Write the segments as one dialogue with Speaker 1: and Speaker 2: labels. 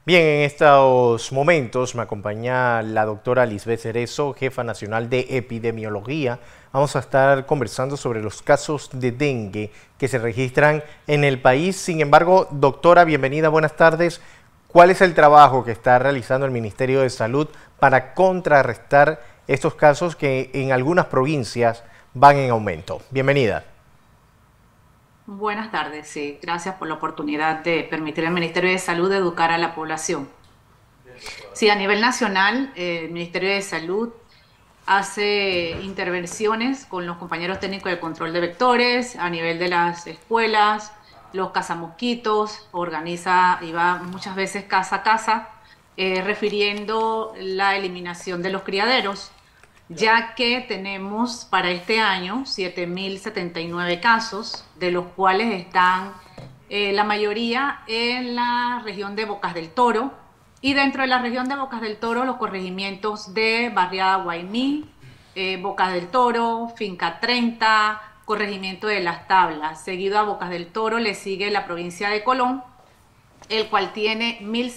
Speaker 1: Bien, en estos momentos me acompaña la doctora Lisbeth Cerezo, jefa nacional de epidemiología. Vamos a estar conversando sobre los casos de dengue que se registran en el país. Sin embargo, doctora, bienvenida, buenas tardes. ¿Cuál es el trabajo que está realizando el Ministerio de Salud para contrarrestar estos casos que en algunas provincias van en aumento? Bienvenida.
Speaker 2: Buenas tardes, sí. Gracias por la oportunidad de permitir al Ministerio de Salud educar a la población. Sí, a nivel nacional, el Ministerio de Salud hace intervenciones con los compañeros técnicos de control de vectores a nivel de las escuelas, los cazamosquitos, organiza y va muchas veces casa a casa, refiriendo la eliminación de los criaderos, ya que tenemos para este año 7.079 casos, de los cuales están la mayoría en la región de Bocas del Toro, y dentro de la región de Bocas del Toro los corregimientos de Barriada Guayní, Bocas del Toro, Finca 30, corregimiento de Las Tablas. Seguido a Bocas del Toro le sigue la provincia de Colón, el cual tiene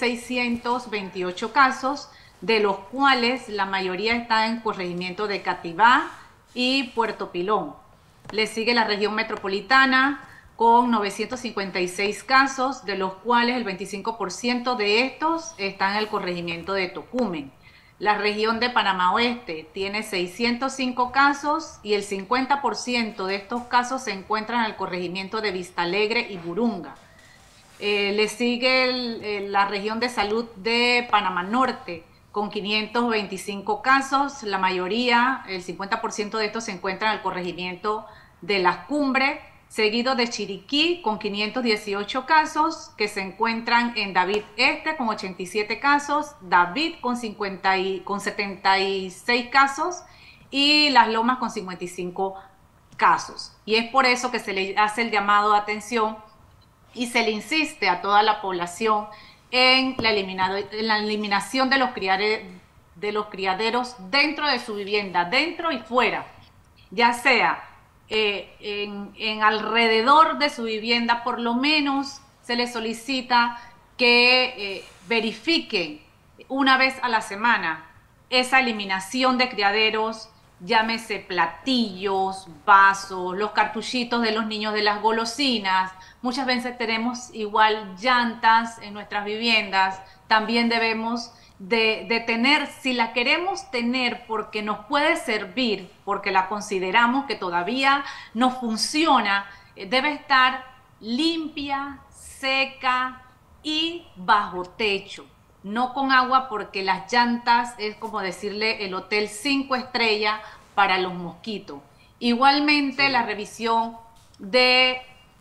Speaker 2: 1.628 casos, de los cuales la mayoría está en corregimiento de Cativá y Puerto Pilón. Le sigue la región metropolitana con 956 casos, de los cuales el 25% de estos están en el corregimiento de Tocumen. La región de Panamá Oeste tiene 605 casos y el 50% de estos casos se encuentran en el corregimiento de Vistalegre y Burunga. Le sigue la región de salud de Panamá Norte con 525 casos, la mayoría, el 50% de estos se encuentran en el corregimiento de Las Cumbres, seguido de Chiriquí con 518 casos, que se encuentran en David Este con 87 casos, David con 76 casos y Las Lomas con 55 casos. Y es por eso que se le hace el llamado de atención y se le insiste a toda la población en la eliminación de los criaderos dentro de su vivienda, dentro y fuera, ya sea en alrededor de su vivienda. Por lo menos se les solicita que verifiquen una vez a la semana esa eliminación de criaderos, llámese platillos, vasos, los cartuchitos de los niños de las golosinas. Muchas veces tenemos igual llantas en nuestras viviendas. También debemos de tener, si la queremos tener porque nos puede servir, porque la consideramos que todavía no funciona, debe estar limpia, seca y bajo techo. No con agua, porque las llantas es como decirle el hotel 5 estrellas para los mosquitos. Igualmente la revisión de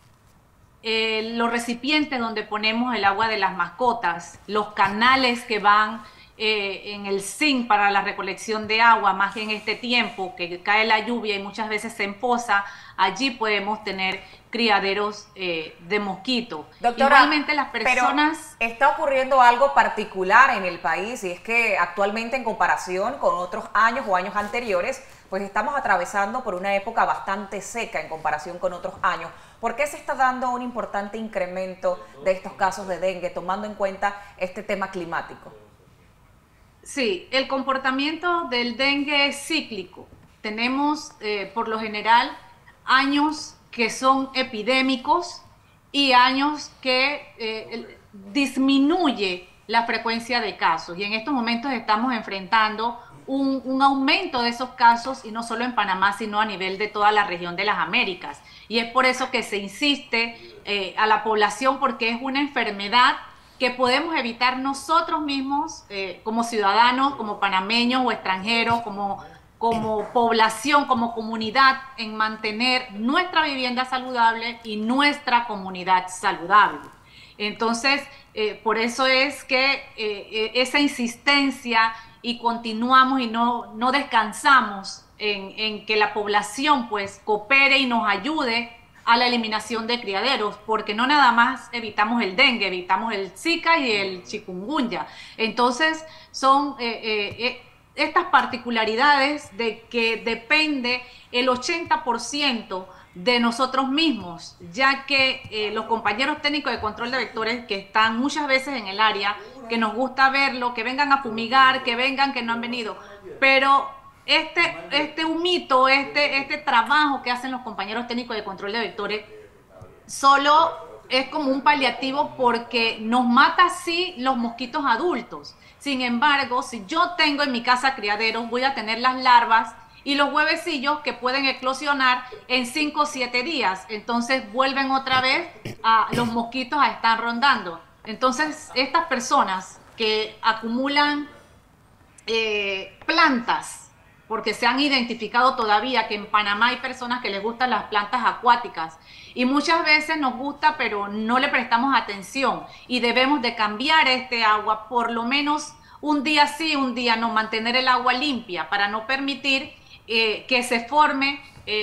Speaker 2: los recipientes donde ponemos el agua de las mascotas, los canales que van en el zinc para la recolección de agua, más en este tiempo que cae la lluvia y muchas veces se empoza, allí podemos tener criaderos de mosquitos.
Speaker 3: Doctora,
Speaker 2: Igualmente las
Speaker 3: pero
Speaker 2: personas...
Speaker 3: está ocurriendo algo particular en el país y es que actualmente en comparación con otros años o años anteriores, pues estamos atravesando por una época bastante seca en comparación con otros años. ¿Por qué se está dando un importante incremento de estos casos de dengue, tomando en cuenta este tema climático?
Speaker 2: Sí, el comportamiento del dengue es cíclico. Tenemos por lo general años que son epidémicos y años que disminuye la frecuencia de casos. Y en estos momentos estamos enfrentando un aumento de esos casos, y no solo en Panamá, sino a nivel de toda la región de las Américas. Y es por eso que se insiste a la población, porque es una enfermedad que podemos evitar nosotros mismos como ciudadanos, como panameños o extranjeros, como población, como comunidad, en mantener nuestra vivienda saludable y nuestra comunidad saludable. Entonces, por eso es que esa insistencia, y continuamos y no descansamos en que la población pues coopere y nos ayude a la eliminación de criaderos, porque no nada más evitamos el dengue, evitamos el Zika y el chikungunya. Entonces, son estas particularidades de que depende el 80% de nosotros mismos, ya que los compañeros técnicos de control de vectores que están muchas veces en el área, que nos gusta verlo, que vengan a fumigar, que vengan, que no han venido, pero este humito, este trabajo que hacen los compañeros técnicos de control de vectores, solo es como un paliativo porque nos mata sí los mosquitos adultos. Sin embargo, si yo tengo en mi casa criaderos, voy a tener las larvas y los huevecillos que pueden eclosionar en 5 o 7 días. Entonces vuelven otra vez a los mosquitos a estar rondando. Entonces estas personas que acumulan plantas, porque se han identificado todavía que en Panamá hay personas que les gustan las plantas acuáticas y muchas veces nos gusta pero no le prestamos atención y debemos de cambiar este agua por lo menos un día sí, un día no, mantener el agua limpia para no permitir que se forme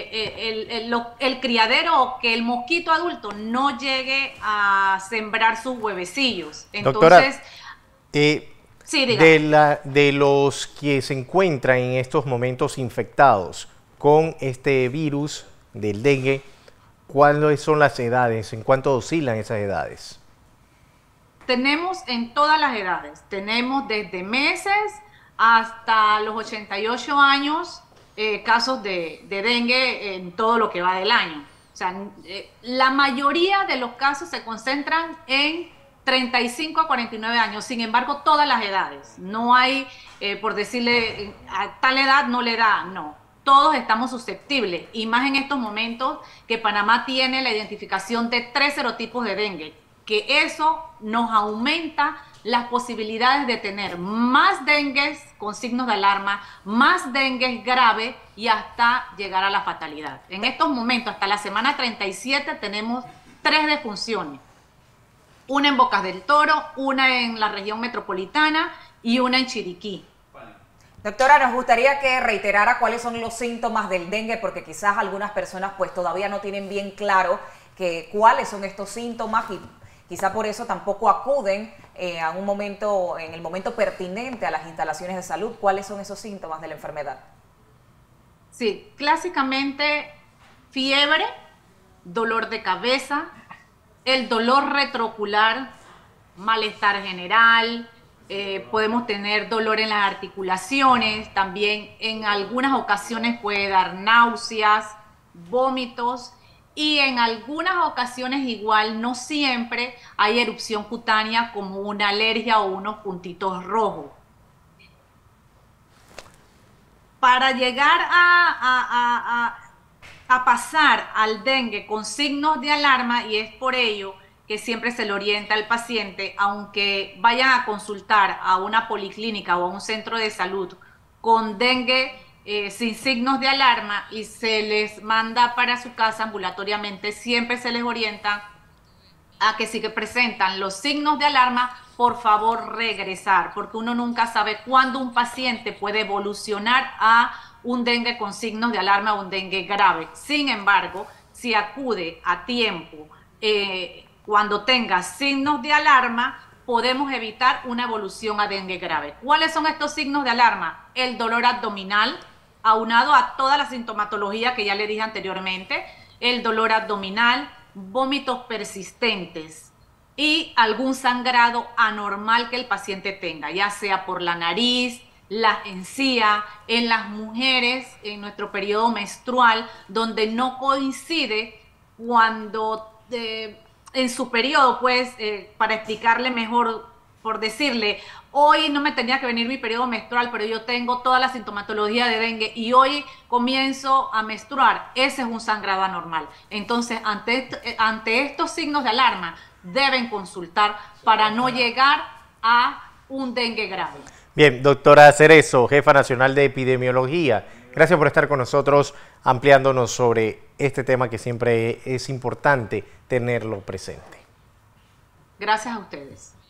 Speaker 2: el criadero o que el mosquito adulto no llegue a sembrar sus huevecillos. Entonces,
Speaker 1: doctora,
Speaker 2: sí,
Speaker 1: de los que se encuentran en estos momentos infectados con este virus del dengue, ¿cuáles son las edades? ¿En cuánto oscilan esas edades?
Speaker 2: Tenemos en todas las edades. Tenemos desde meses hasta los 88 años casos de dengue en todo lo que va del año. O sea, la mayoría de los casos se concentran en 35 a 49 años, sin embargo, todas las edades. No hay, por decirle, a tal edad no le da, no. Todos estamos susceptibles, y más en estos momentos que Panamá tiene la identificación de 3 serotipos de dengue, que eso nos aumenta las posibilidades de tener más dengues con signos de alarma, más dengues grave y hasta llegar a la fatalidad. En estos momentos, hasta la semana 37, tenemos 3 defunciones. Una en Bocas del Toro, una en la región metropolitana y una en Chiriquí.
Speaker 3: Doctora, nos gustaría que reiterara cuáles son los síntomas del dengue, porque quizás algunas personas pues todavía no tienen bien claro cuáles son estos síntomas y quizá por eso tampoco acuden en el momento pertinente a las instalaciones de salud. ¿Cuáles son esos síntomas de la enfermedad?
Speaker 2: Sí, clásicamente fiebre, dolor de cabeza, el dolor retroocular, malestar general, podemos tener dolor en las articulaciones, también en algunas ocasiones puede dar náuseas, vómitos, y en algunas ocasiones igual, no siempre, hay erupción cutánea como una alergia o unos puntitos rojos. Para llegar a pasar al dengue con signos de alarma, y es por ello que siempre se le orienta al paciente, aunque vayan a consultar a una policlínica o a un centro de salud con dengue sin signos de alarma y se les manda para su casa ambulatoriamente, siempre se les orienta a que si que presentan los signos de alarma, por favor regresar, porque uno nunca sabe cuándo un paciente puede evolucionar a un dengue con signos de alarma o un dengue grave. Sin embargo, si acude a tiempo, cuando tenga signos de alarma, podemos evitar una evolución a dengue grave. ¿Cuáles son estos signos de alarma? El dolor abdominal, aunado a toda la sintomatología que ya le dije anteriormente, el dolor abdominal, vómitos persistentes y algún sangrado anormal que el paciente tenga, ya sea por la nariz, la encía, en las mujeres, en nuestro periodo menstrual, donde no coincide cuando en su periodo, pues, para explicarle mejor, por decirle, hoy no me tenía que venir mi periodo menstrual, pero yo tengo toda la sintomatología de dengue y hoy comienzo a menstruar, ese es un sangrado anormal. Entonces, ante estos signos de alarma, deben consultar para no llegar a un dengue grave.
Speaker 1: Bien, doctora Cerezo, jefa nacional de epidemiología, gracias por estar con nosotros ampliándonos sobre este tema que siempre es importante tenerlo presente.
Speaker 2: Gracias a ustedes.